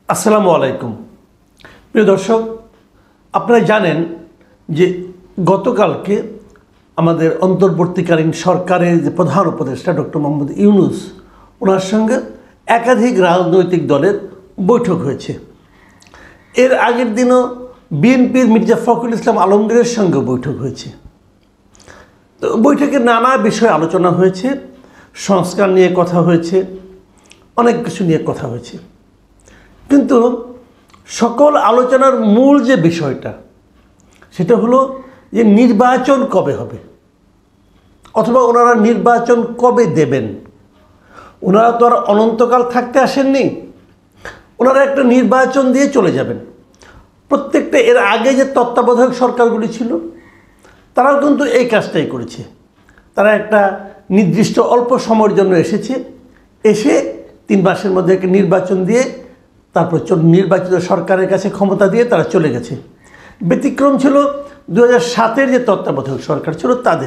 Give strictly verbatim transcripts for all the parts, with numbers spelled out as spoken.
আসসালামু আলাইকুম প্রিয় দর্শক, আপনারা জানেন যে গতকালকে আমাদের অন্তর্বর্তীকালীন সরকারের যে প্রধান উপদেষ্টা ডক্টর মোহাম্মদ ইউনূস ওনার সঙ্গে একাধিক রাজনৈতিক দলের বৈঠক হয়েছে। এর আগের দিনও বিএনপির মির্জা ফখরুল ইসলাম আলমগীরের সঙ্গে বৈঠক হয়েছে। তো বৈঠকে নানা বিষয়ে আলোচনা হয়েছে, সংস্কার নিয়ে কথা হয়েছে, অনেক কিছু নিয়ে কথা হয়েছে। কিন্তু সকল আলোচনার মূল যে বিষয়টা সেটা হলো যে নির্বাচন কবে হবে, অথবা ওনারা নির্বাচন কবে দেবেন। ওনারা তো আর অনন্তকাল থাকতে আসেননি, ওনারা একটা নির্বাচন দিয়ে চলে যাবেন। প্রত্যেকটা এর আগে যে তত্ত্বাবধায়ক সরকারগুলি ছিল তারাও কিন্তু এই কাজটাই করেছে। তারা একটা নির্দিষ্ট অল্প সময়ের জন্য এসেছে, এসে তিন মাসের মধ্যে একটা নির্বাচন দিয়ে তারপর নির্বাচিত সরকারের কাছে ক্ষমতা দিয়ে তারা চলে গেছে। ব্যতিক্রম ছিল দু হাজার সাতের যে তত্ত্বাবধায়ক সরকার ছিল তাদের।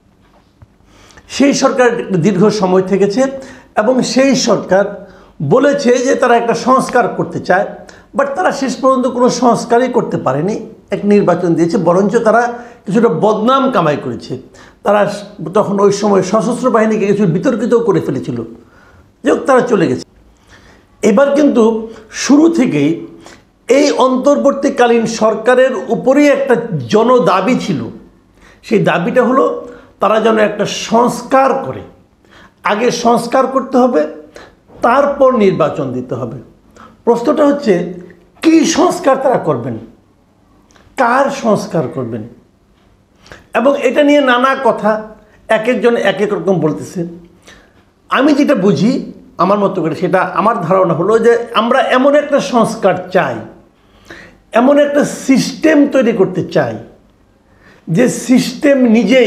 সেই সরকার দীর্ঘ সময় থেকেছে এবং সেই সরকার বলেছে যে তারা একটা সংস্কার করতে চায়, বাট তারা শেষ পর্যন্ত কোনো সংস্কারই করতে পারেনি। এক নির্বাচন দিয়েছে, বরঞ্চ তারা কিছুটা বদনাম কামাই করেছে। তারা তখন ওই সময় সশস্ত্র বাহিনীকে কিছু বিতর্কিত করে ফেলেছিল, যে তারা চলে গেছে। এবার কিন্তু শুরু থেকেই এই অন্তর্বর্তীকালীন সরকারের উপরেই একটা জনদাবি ছিল। সেই দাবিটা হলো তারা যেন একটা সংস্কার করে, আগে সংস্কার করতে হবে, তারপর নির্বাচন দিতে হবে। প্রশ্নটা হচ্ছে কী সংস্কার তারা করবেন, কার সংস্কার করবেন, এবং এটা নিয়ে নানা কথা, এক একজন এক এক রকম বলতেছে। আমি যেটা বুঝি আমার মতো করে, সেটা আমার ধারণা হলো যে আমরা এমন একটা সংস্কার চাই, এমন একটা সিস্টেম তৈরি করতে চাই যে সিস্টেম নিজেই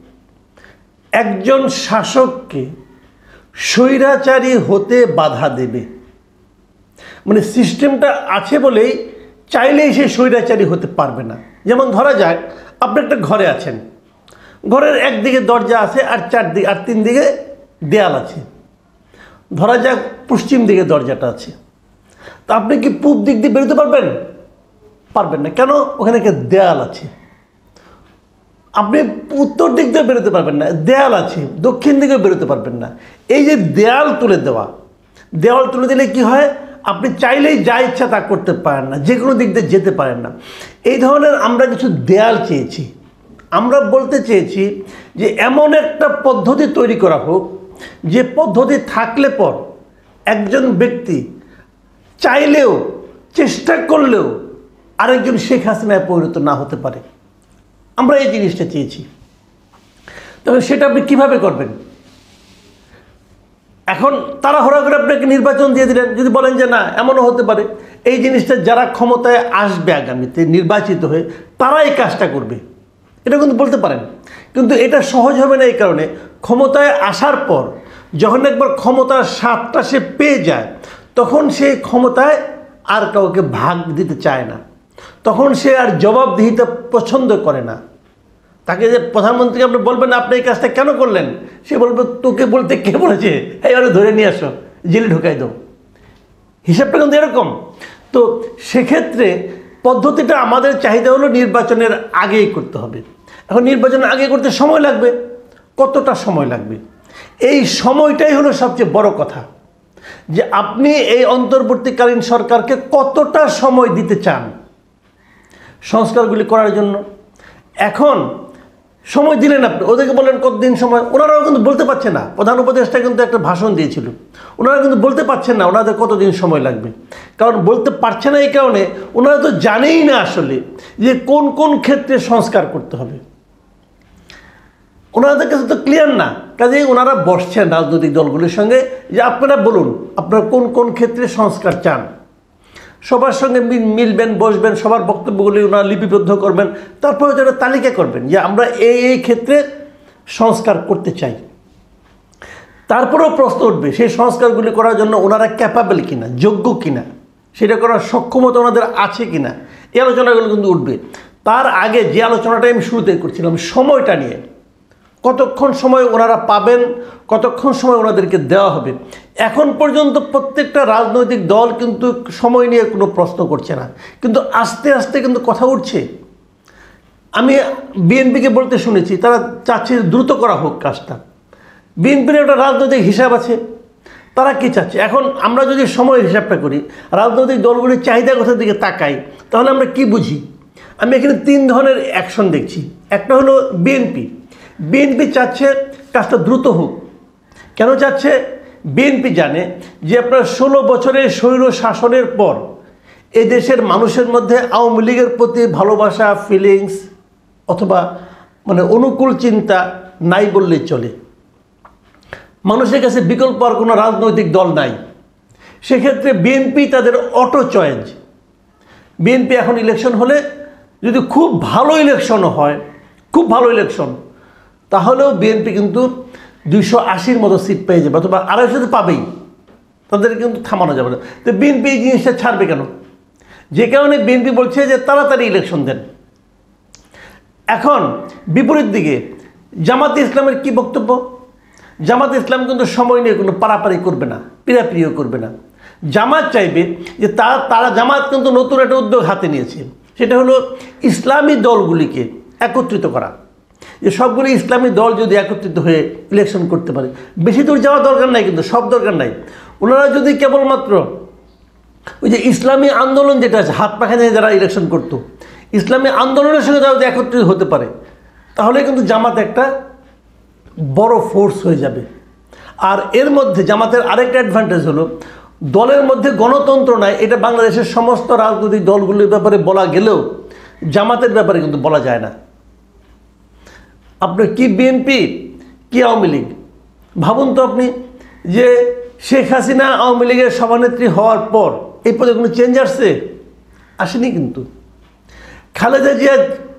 একজন শাসককে স্বৈরাচারী হতে বাধা দেবে। মানে সিস্টেমটা আছে বলেই চাইলেই সে স্বৈরাচারী হতে পারবে না। যেমন ধরা যায় আপনি একটা ঘরে আছেন, ঘরের একদিকে দরজা আছে আর চারদিকে আর তিন দিকে দেয়াল আছে। ধরা যাক পশ্চিম দিকে দরজাটা আছে, তা আপনি কি পূব দিক দিয়ে বেরোতে পারবেন? পারবেন না। কেন? ওখানে একটা দেয়াল আছে। আপনি উত্তর দিক দিয়ে বেরোতে পারবেন না, দেয়াল আছে। দক্ষিণ দিকে বেরোতে পারবেন না। এই যে দেয়াল তুলে দেওয়া, দেওয়াল তুলে দিলে কি হয়, আপনি চাইলেই যা ইচ্ছা তা করতে পারেন না, যে কোনো দিক দিয়ে যেতে পারেন না। এই ধরনের আমরা কিছু দেয়াল চেয়েছি। আমরা বলতে চেয়েছি যে এমন একটা পদ্ধতি তৈরি করা হোক যে পদ্ধতি থাকলে পর একজন ব্যক্তি চাইলেও চেষ্টা করলেও আরেকজন শেখ হাসিনায় পরিণত না হতে পারে। আমরা এই জিনিসটা চেয়েছি। তবে সেটা আপনি কীভাবে করবেন? এখন তাড়াহুড়া করে আপনাকে নির্বাচন দিয়ে দিলেন। যদি বলেন যে না, এমনও হতে পারে এই জিনিসটা যারা ক্ষমতায় আসবে আগামীতে নির্বাচিত হয়ে তারা এই কাজটা করবে, এটা কিন্তু বলতে পারেন। কিন্তু এটা সহজ হবে না এই কারণে, ক্ষমতায় আসার পর যখন একবার ক্ষমতার স্বাদটা সে পেয়ে যায় তখন সে ক্ষমতায় আর কাউকে ভাগ দিতে চায় না, তখন সে আর জবাবদিহিতা পছন্দ করে না। তাকে যে প্রধানমন্ত্রীকে আপনি বলবেন আপনি এই কাজটা কেন করলেন, সে বলবে তোকে বলতে কে বলেছে, এইবারে ধরে নিয়ে আসো, জেলে ঢুকাই দাও। হিসাবটা কিন্তু এরকম। তো সেক্ষেত্রে পদ্ধতিটা আমাদের চাহিদা হলো নির্বাচনের আগেই করতে হবে। এখন নির্বাচনের আগে করতে সময় লাগবে, কতটা সময় লাগবে? এই সময়টাই হলো সবচেয়ে বড় কথা, যে আপনি এই অন্তর্বর্তীকালীন সরকারকে কতটা সময় দিতে চান সংস্কারগুলি করার জন্য। এখন সময় দিলেন আপনি, ওদেরকে বলেন কতদিন সময়, ওনারাও কিন্তু বলতে পারছে না। প্রধান উপদেষ্টা কিন্তু একটা ভাষণ দিয়েছিল, ওনারা কিন্তু বলতে পারছেন না ওনাদের কতদিন সময় লাগবে। কারণ বলতে পারছে না এই কারণে ওনারা তো জানেই না আসলে যে কোন কোন ক্ষেত্রে সংস্কার করতে হবে। ওনাদের কাছে তো ক্লিয়ার না, কাজেই ওনারা বসছেন রাজনৈতিক দলগুলির সঙ্গে যে আপনারা বলুন আপনারা কোন কোন ক্ষেত্রে সংস্কার চান। সবার সঙ্গে মিলবেন, বসবেন, সবার বক্তব্যগুলি ওনারা লিপিবদ্ধ করবেন, তারপরে যারা তালিকা করবেন যে আমরা এই এই ক্ষেত্রে সংস্কার করতে চাই। তারপরেও প্রশ্ন উঠবে সেই সংস্কারগুলি করার জন্য ওনারা ক্যাপাবল কিনা, যোগ্য কিনা, সেটা করার সক্ষমতা ওনাদের আছে কিনা, এই আলোচনাগুলো কিন্তু উঠবে। তার আগে যে আলোচনাটাই আমি শুরুতেই করছিলাম সময়টা নিয়ে, কতক্ষণ সময় ওনারা পাবেন, কতক্ষণ সময় ওনাদেরকে দেওয়া হবে, এখন পর্যন্ত প্রত্যেকটা রাজনৈতিক দল কিন্তু সময় নিয়ে কোনো প্রশ্ন করছে না, কিন্তু আস্তে আস্তে কিন্তু কথা উঠছে। আমি বিএনপিকে বলতে শুনেছি তারা চাচ্ছে দ্রুত করা হোক কাজটা। বিএনপির একটা রাজনৈতিক হিসাব আছে, তারা কি চাচ্ছে। এখন আমরা যদি সময়ের হিসাবটা করি, রাজনৈতিক দলগুলির চাহিদা কথার দিকে তাকাই, তাহলে আমরা কি বুঝি? আমি এখানে তিন ধরনের অ্যাকশন দেখছি। একটা হলো বিএনপি। বিএনপি চাচ্ছে কাজটা দ্রুত হোক। কেন চাচ্ছে? বিএনপি জানে যে আপনার ষোলো বছরের স্বৈর শাসনের পর এই দেশের মানুষের মধ্যে আওয়ামী লীগের প্রতি ভালোবাসা, ফিলিংস অথবা মানে অনুকূল চিন্তা নাই বললেই চলে। মানুষের কাছে বিকল্প আর কোনো রাজনৈতিক দল নাই। সেক্ষেত্রে বিএনপি তাদের অটো চয়েস। বিএনপি এখন ইলেকশন হলে যদি খুব ভালো ইলেকশনও হয়, খুব ভালো ইলেকশন, তাহলেও বিএনপি কিন্তু দুইশো আশির মতো সিট পেয়ে যাবে অথবা আড়াইশোতে পাবেই, তাদের কিন্তু থামানো যাবে না। তো বিএনপি এই জিনিসটা ছাড়বে কেন? যে কারণে বিএনপি বলছে যে তাড়াতাড়ি ইলেকশন দেন। এখন বিপরীত দিকে জামাতে ইসলামের কি বক্তব্য? জামাতে ইসলাম কিন্তু সময় নিয়ে কোনো পারাপারি করবে না, পিড়াপিড়িও করবে না। জামাত চাইবে যে তারা তারা জামাত কিন্তু নতুন একটা উদ্যোগ হাতে নিয়েছে, সেটা হলো ইসলামী দলগুলিকে একত্রিত করা। যে সবগুলি ইসলামী দল যদি একত্রিত হয়ে ইলেকশন করতে পারে, বেশি দূর যাওয়ার দরকার নাই, কিন্তু সব দরকার নাই। ওনারা যদি কেবলমাত্র ওই যে ইসলামী আন্দোলন যেটা আছে, হাত পাখা নিয়ে যারা ইলেকশন করতো, ইসলামী আন্দোলনের সঙ্গে তারা যদি একত্রিত হতে পারে, তাহলে কিন্তু জামাত একটা বড় ফোর্স হয়ে যাবে। আর এর মধ্যে জামাতের আরেকটা অ্যাডভান্টেজ হলো, দলের মধ্যে গণতন্ত্র নাই, এটা বাংলাদেশের সমস্ত রাজনৈতিক দলগুলির ব্যাপারে বলা গেলেও জামাতের ব্যাপারে কিন্তু বলা যায় না। আপনার কি বিএনপি কি আওয়ামী লীগ, ভাবুন তো আপনি যে শেখ হাসিনা আওয়ামী লীগের সভানেত্রী হওয়ার পর এই পদে কোনো চেঞ্জ আসছে? আসেনি। কিন্তু খালেদা জিয়া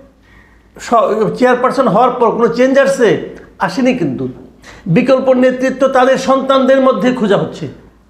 চেয়ারপারসন হওয়ার পর কোনো চেঞ্জ আসছে? আসেনি। কিন্তু বিকল্প নেতৃত্ব তাদের সন্তানদের মধ্যে খোঁজা হচ্ছে।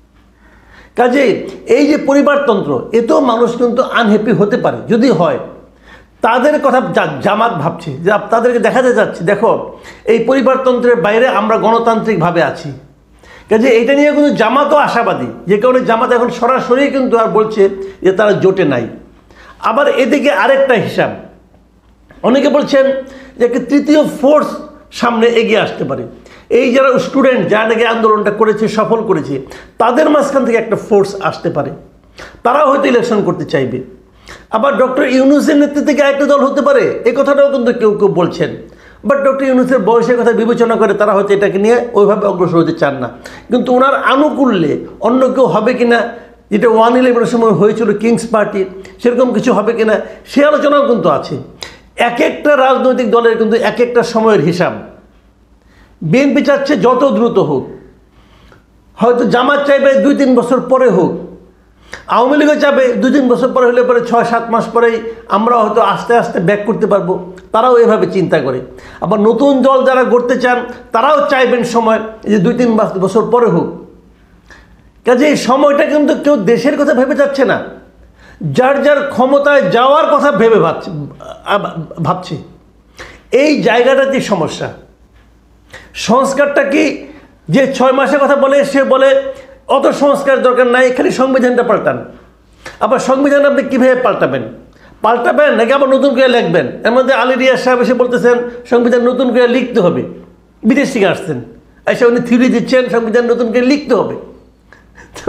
কাজে এই যে পরিবারতন্ত্র, এতেও মানুষ কিন্তু আনহ্যাপি হতে পারে। যদি হয়, তাদের কথা জামাত ভাবছে যে তাদেরকে দেখাতে যাচ্ছে, দেখো এই পরিবারতন্ত্রের বাইরে আমরা গণতান্ত্রিকভাবে আছি। কাজে এটা নিয়ে কিন্তু জামাতও আশাবাদী, যে কারণে জামাত এখন সরাসরি কিন্তু আর বলছে যে তারা জোটে নাই। আবার এদিকে আরেকটা হিসাব, অনেকে বলছেন যে একটা তৃতীয় ফোর্স সামনে এগিয়ে আসতে পারে। এই যারা স্টুডেন্ট, যারা নাকি আন্দোলনটা করেছে, সফল করেছে, তাদের মাঝখান থেকে একটা ফোর্স আসতে পারে, তারাও হয়তো ইলেকশন করতে চাইবে। আবার ডক্টর ইউনূসের নেতৃত্বে কি আরেকটা দল হতে পারে, এই কথাটাও কিন্তু কেউ কেউ বলছেন। বাট ডক্টর ইউনূসের বয়সের কথা বিবেচনা করে তারা হয়তো এটাকে নিয়ে ওইভাবে অগ্রসর হতে চান না। কিন্তু ওনার আনুকূল্যে অন্য কেউ হবে কিনা, যেটা ওয়ান ইলেভেনের সময় হয়েছিল কিংস পার্টি, সেরকম কিছু হবে কিনা, সে আলোচনাও কিন্তু আছে। এক একটা রাজনৈতিক দলের কিন্তু এক একটা সময়ের হিসাব। বিএনপি চাচ্ছে যত দ্রুত হোক, হয়তো জামাত চাইবে দুই তিন বছর পরে হোক, আওয়ামী লীগও চাবে দুই তিন বছর পরে হলে পরে ছয় সাত মাস পরেই আমরা হয়তো আস্তে আস্তে ব্যাক করতে পারবো, তারাও এভাবে চিন্তা করে। আবার নতুন দল যারা গড়তে চান তারাও চাইবেন সময় যে দুই তিন বছর পরে হোক। কাজে এই সময়টা কিন্তু কেউ দেশের কথা ভেবে যাচ্ছে না, যার যার ক্ষমতায় যাওয়ার কথা ভেবে ভাবছে ভাবছে এই জায়গাটাতে সমস্যা। সংস্কারটা কি, যে ছয় মাসের কথা বলে সে বলে অত সংস্কার দরকার নাই, খালি সংবিধানটা পাল্টান। আবার সংবিধান আপনি কীভাবে পাল্টাবেন? পাল্টাবেন নাকি আবার নতুন করে লিখবেন? এর মধ্যে আলী রিয়াজ সাহেব এসে বলতেছেন সংবিধান নতুন করে লিখতে হবে, বিদেশ থেকে আসছেন, এসে উনি থিওরি দিচ্ছেন সংবিধান নতুন করে লিখতে হবে। তো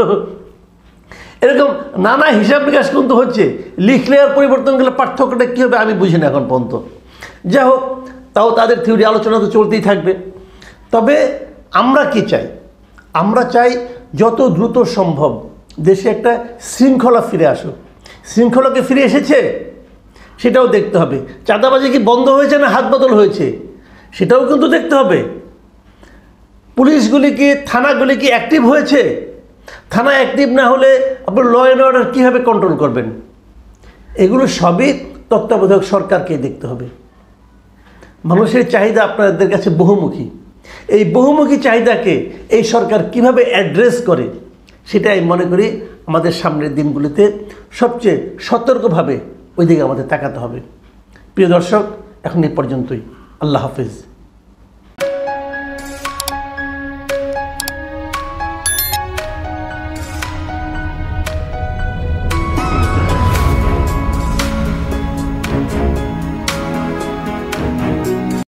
এরকম নানা হিসাব নিকাশ কিন্তু হচ্ছে, লিখলে আর পরিবর্তন গেলে পার্থক্যটা কী হবে আমি বুঝি না এখন পর্যন্ত। যাই হোক, তাও তাদের থিওরি আলোচনা তো চলতেই থাকবে। তবে আমরা কি চাই? আমরা চাই যত দ্রুত সম্ভব দেশে একটা শৃঙ্খলা ফিরে আসুক। শৃঙ্খলাকে ফিরে এসেছে সেটাও দেখতে হবে। চাঁদাবাজি কি বন্ধ হয়েছে না হাত বদল হয়েছে সেটাও কিন্তু দেখতে হবে। পুলিশগুলি কি, থানাগুলি কি অ্যাক্টিভ হয়েছে? থানা অ্যাক্টিভ না হলে আপনার ল অ্যান্ড অর্ডার কীভাবে কন্ট্রোল করবেন? এগুলো সবই তত্ত্বাবধায়ক সরকারকে দেখতে হবে। মানুষের চাহিদা আপনাদের কাছে বহুমুখী। এই বহুমুখী চাহিদাকে এই সরকার কিভাবে অ্যাড্রেস করে সেটাই মনে করি আমাদের সামনের দিনগুলিতে সবচেয়ে সতর্কভাবে ওই দিকে আমাদের তাকাতে হবে। প্রিয় দর্শক, এখন এই পর্যন্তই। আল্লাহ হাফেজ।